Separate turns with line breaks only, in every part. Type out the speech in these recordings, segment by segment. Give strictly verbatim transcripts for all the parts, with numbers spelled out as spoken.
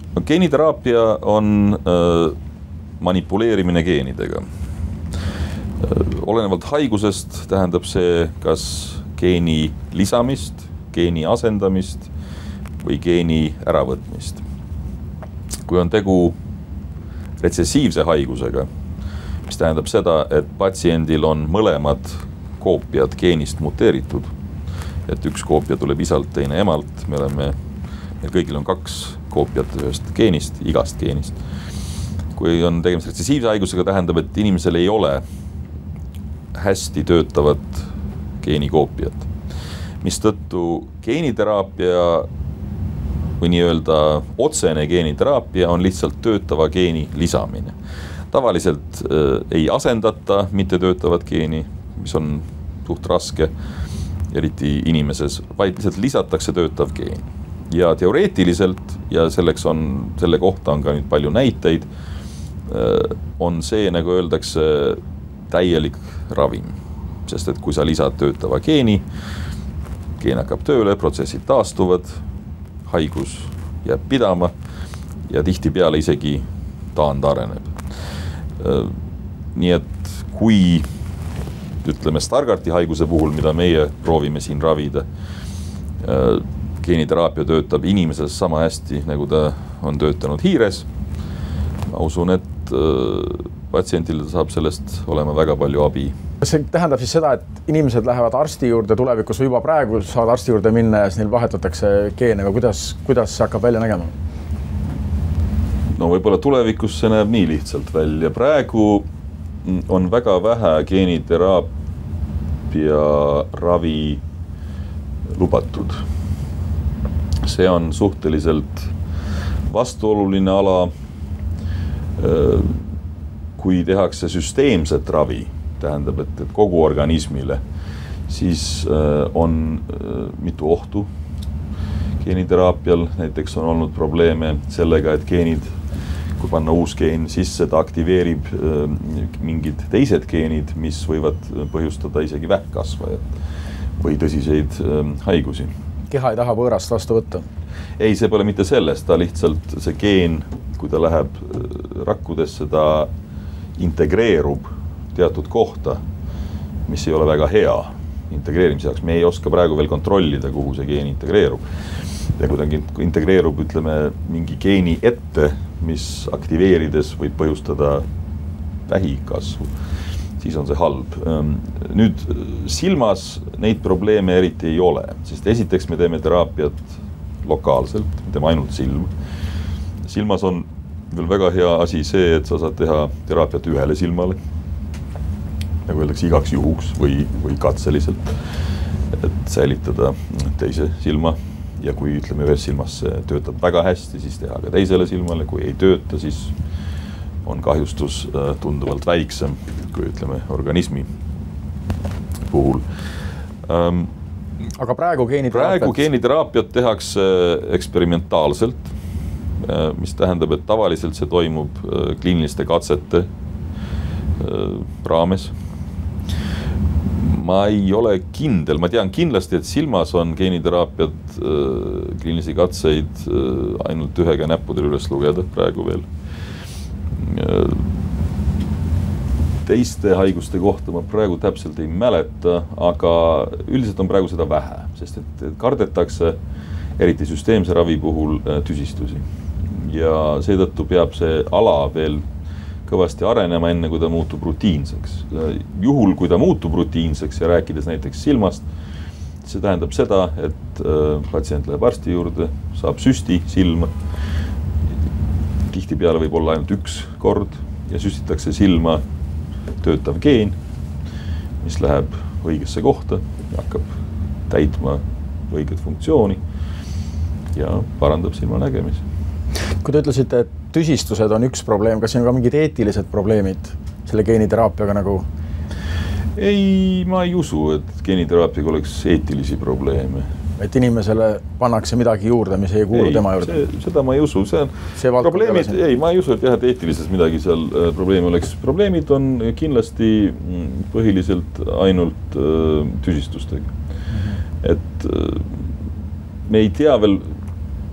Geeniteraapia on äh, manipuleerimine geenidega. Olenevalt haigusest tähendab see kas geeni lisamist, geeni asendamist või geeni äravõtmist. Kui on tegu retsessiivse haigusega, mis tähendab seda, et patsiendil on mõlemad koopiad geenist muteeritud, et üks koopia tuleb isalt, teine emalt, me oleme, meil kõigil on kaks koopiat ühest geenist, igast geenist. Kui on tegemist retsessiivse haigusega, tähendab, et inimesel ei ole hästi töötavat geenikoopiat, mistõttu geeniteraapia või nii-öelda otsene geeniteraapia on lihtsalt töötava geeni lisamine. Tavaliselt äh, ei asendata mitte töötavat geeni, mis on suht raske, eriti inimeses, vaid lihtsalt lisatakse töötav geen. Ja teoreetiliselt, ja selleks on, selle kohta on ka nüüd palju näiteid, on see, nagu öeldakse, täielik ravim. Sest et kui sa lisad töötava geeni, geen hakkab tööle, protsessid taastuvad, haigus jääb pidama ja tihtipeale isegi taand areneb. Nii et kui, ütleme, Stargardti haiguse puhul, mida meie proovime siin ravida, geeniteraapia töötab inimeses sama hästi, nagu ta on töötanud hiires, ma usun, et patsientil saab sellest olema väga palju abi.
Kas see tähendab siis seda, et inimesed lähevad arsti juurde tulevikus või juba praegu saavad arsti juurde minna ja siis neil vahetatakse geene, aga kuidas, kuidas see hakkab välja nägema?
No võib-olla tulevikus see näeb nii lihtsalt välja. Praegu on väga vähe geeniteraapia ravi lubatud. See on suhteliselt vastuoluline ala. Kui tehakse süsteemset ravi, tähendab, et kogu organismile, siis on mitu ohtu geeniteraapial. Näiteks on olnud probleeme sellega, et geenid, kui panna uus geen sisse, ta aktiveerib mingid teised geenid, mis võivad põhjustada isegi vähkkasvajat või tõsiseid haigusi.
Keha ei taha võõrast vastu võtta?
Ei, see pole mitte sellest, ta lihtsalt see geen, kui ta läheb rakkudesse, ta integreerub teatud kohta, mis ei ole väga hea integreerimise jaoks. Me ei oska praegu veel kontrollida, kuhu see geen integreerub. Ja kui ta integreerub, ütleme, mingi geeni ette, mis aktiveerides võib põhjustada vähikasvu, siis on see halb. Nüüd silmas neid probleeme eriti ei ole, sest esiteks me teeme teraapiat lokaalselt, me teeme ainult silm. Silmas on veel väga hea asi see, et sa saad teha teraapiat ühele silmale, nagu öeldakse igaks juhuks või, või katseliselt, et säilitada teise silma. Ja kui ütleme ühes silmas töötab väga hästi, siis teha ka teisele silmale. Kui ei tööta, siis on kahjustus tunduvalt väiksem, kui ütleme organismi puhul.
Aga praegu geeniteraapiat?
Praegu geeniteraapiat tehakse eksperimentaalselt, mis tähendab, et tavaliselt see toimub kliiniliste katsete raames. Ma ei ole kindel, ma tean kindlasti, et silmas on geeniteraapiat kliinilisi katseid ainult ühega näppudel üles lugeda praegu veel. Teiste haiguste kohta ma praegu täpselt ei mäleta, aga üldiselt on praegu seda vähe, sest et kardetakse eriti süsteemse ravi puhul tüsistusi. Ja seetõttu peab see ala veel kõvasti arenema enne, kui ta muutub rutiinseks. Juhul, kui ta muutub rutiinseks ja rääkides näiteks silmast, see tähendab seda, et patsient läheb arsti juurde, saab süsti silma. Tihtipeale võib olla ainult üks kord ja süstitakse silma töötav geen, mis läheb õigesse kohta ja hakkab täitma õiget funktsiooni ja parandab silma nägemisi.
Kui te ütlesite, et tüsistused on üks probleem, kas siin on ka mingid eetilised probleemid selle geeniteraapiaga nagu?
Ei, ma ei usu, et geeniteraapiaga oleks eetilisi probleeme.
Et inimesele pannakse midagi juurde, mis ei kuulu
ei,
tema juurde?
See, seda ma ei usu. See on
see
probleemid, ei, ma ei usu, et jah, et eetilises midagi seal probleemi oleks. Probleemid on kindlasti põhiliselt ainult tüsistustega. Mm-hmm. Et me ei tea veel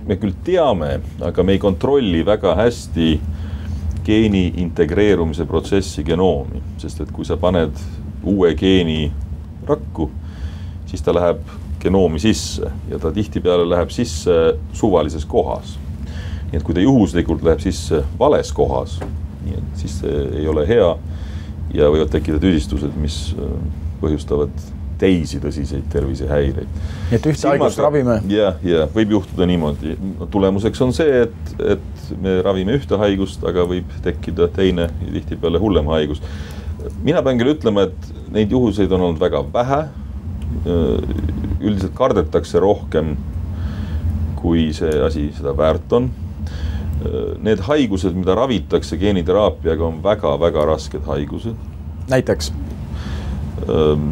me küll teame, aga me ei kontrolli väga hästi geeni integreerumise protsessi genoomi, sest et kui sa paned uue geeni rakku, siis ta läheb genoomi sisse ja ta tihtipeale läheb sisse suvalises kohas. Nii et kui ta juhuslikult läheb sisse vales kohas, nii et siis see ei ole hea ja võivad tekkida tüsistused, mis põhjustavad teisi tõsiseid tervisehäireid.
Nii et ühte haigust ravime?
Jah, ja, võib juhtuda niimoodi. Tulemuseks on see, et, et me ravime ühte haigust, aga võib tekkida teine ja tihtipeale hullem haigus. Mina pean küll ütlema, et neid juhuseid on olnud väga vähe. Üldiselt kardetakse rohkem, kui see asi seda väärt on. Need haigused, mida ravitakse geeniteraapiaga, on väga-väga rasked haigused.
Näiteks?
Ähm,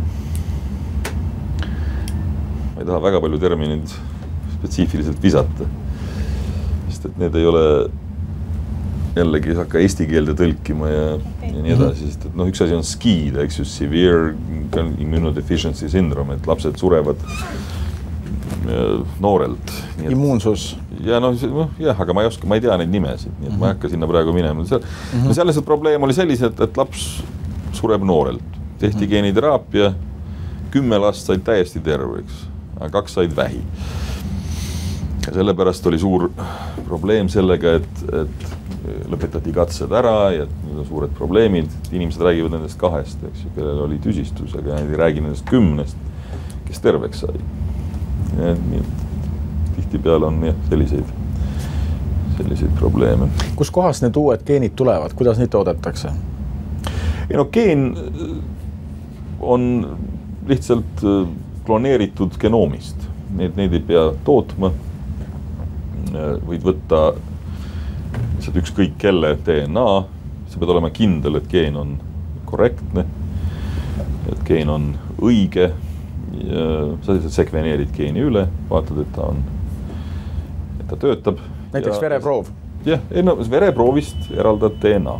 ma ei taha väga palju terminid spetsiifiliselt visata, sest et need ei ole jällegi hakka eesti keelde tõlkima ja, ja nii edasi, sest et noh, üks asi on SCID, eks ju, Severe Immunodeficiency Syndrome, et lapsed surevad noorelt.
Immuunsus.
Ja noh, jah, aga ma ei oska, ma ei tea neid nimesid, nii et ma ei hakka sinna praegu minema. Seal, mm-hmm. seal lihtsalt probleem oli sellised, et laps sureb noorelt. Tehti mm-hmm. geeniteraapia, kümme last said täiesti terveks, aga kaks said vähi. Ja sellepärast oli suur probleem sellega, et, et lõpetati katsed ära ja need on suured probleemid. Inimesed räägivad nendest kahest, eks ju, kellel oli tüsistus, aga ei räägi nendest kümnest, kes terveks sai. Ja, nii, tihtipeale on jah, selliseid, selliseid probleeme.
Kus kohas need uued geenid tulevad? Kuidas neid toodetakse?
Ei, no, geen on lihtsalt kloneeritud genoomist. Neid, neid ei pea tootma. Võid võtta lihtsalt ükskõik kelle D N A. Sa pead olema kindel, et geen on korrektne, et geen on õige. Ja sa lihtsalt sekveneerid geeni üle, vaatad, et ta on, et ta töötab.
Näiteks ja, vereproov?
Jah, no, vereproovist eraldad D N A.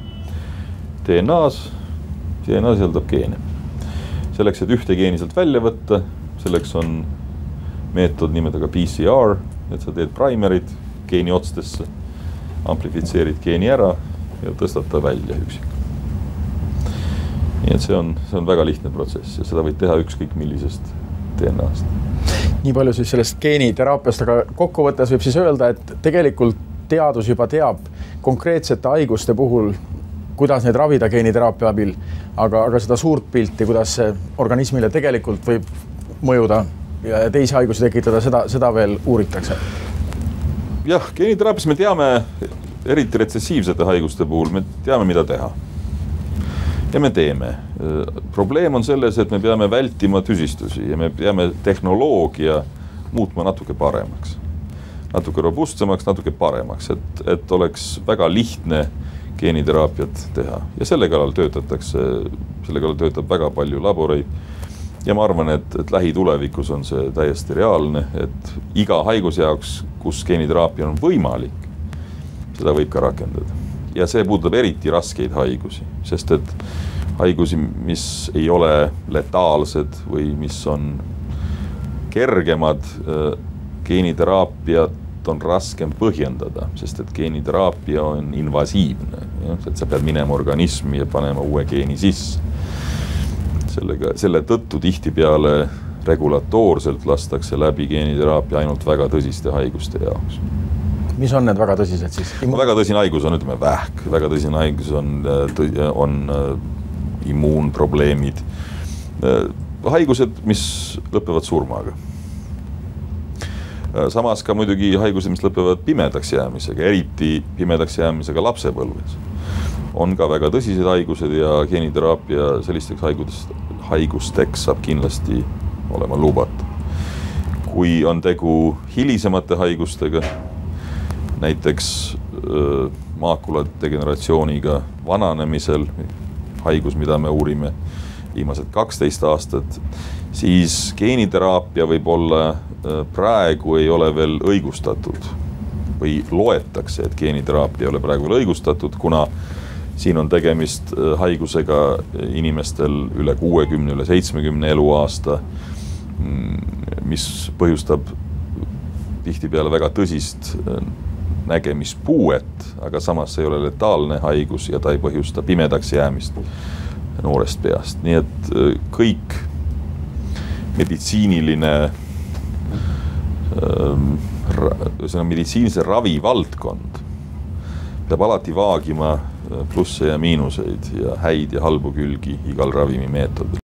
D N A-s, D N A sisaldab geene. Selleks, et ühte geeni sealt välja võtta, selleks on meetod nimedega P C R, et sa teed primerid geeni otstesse, amplifitseerid geeni ära ja tõstad ta välja üksik. Nii et see on, see on väga lihtne protsess ja seda võid teha ükskõik millisest D N A-st.
Nii palju siis sellest geeniteraapiast, aga kokkuvõttes võib siis öelda, et tegelikult teadus juba teab konkreetsete haiguste puhul, kuidas neid ravida geeniteraapia abil, aga, aga seda suurt pilti, kuidas see organismile tegelikult võib mõjuda ja teisi haigusi tekitada, seda, seda veel uuritakse.
Jah, geeniteraapias me teame, eriti retsessiivsete haiguste puhul, me teame, mida teha. Ja me teeme. Probleem on selles, et me peame vältima tüsistusi ja me peame tehnoloogia muutma natuke paremaks. Natuke robustsemaks, natuke paremaks, et, et oleks väga lihtne geeniteraapiat teha. Ja selle kallal töötatakse, selle kallal töötab väga palju laboreid. Ja ma arvan, et, et lähitulevikus on see täiesti reaalne, et iga haiguse jaoks, kus geeniteraapia on võimalik, seda võib ka rakendada. Ja see puudutab eriti raskeid haigusi, sest et haigusi, mis ei ole letaalsed või mis on kergemad, geeniteraapiat on raskem põhjendada, sest et geeniteraapia on invasiivne. Et sa pead minema organismi ja panema uue geeni sisse. Sellega, selle tõttu tihtipeale regulatoorselt lastakse läbi geeniteraapia ainult väga tõsiste haiguste jaoks.
Mis on need väga tõsised siis?
Immu... Väga tõsine haigus on, ütleme, vähk. Väga tõsine haigus on, on immuunprobleemid. Haigused, mis lõpevad surmaga. Samas ka muidugi haigused, mis lõpevad pimedaks jäämisega, eriti pimedaks jäämisega lapsepõlves. On ka väga tõsised haigused ja geeniteraapia sellisteks haigusteks, haigusteks saab kindlasti olema lubatud. Kui on tegu hilisemate haigustega, näiteks maakuladegeneratsiooniga vananemisel, haigus, mida me uurime viimased kaksteist aastat, siis geeniteraapia võib olla praegu ei ole veel õigustatud või loetakse, et geeniteraapia ei ole praegu veel õigustatud, kuna siin on tegemist haigusega inimestel üle kuuekümne, üle seitsmekümne eluaasta, mis põhjustab tihtipeale väga tõsist nägemispuuet, aga samas ei ole letaalne haigus ja ta ei põhjusta pimedaks jäämist noorest peast. Nii et kõik meditsiiniline, see on meditsiinilise ravi valdkond peab alati vaagima plusse ja miinuseid ja häid ja halbu külgi igal ravimimeetodil.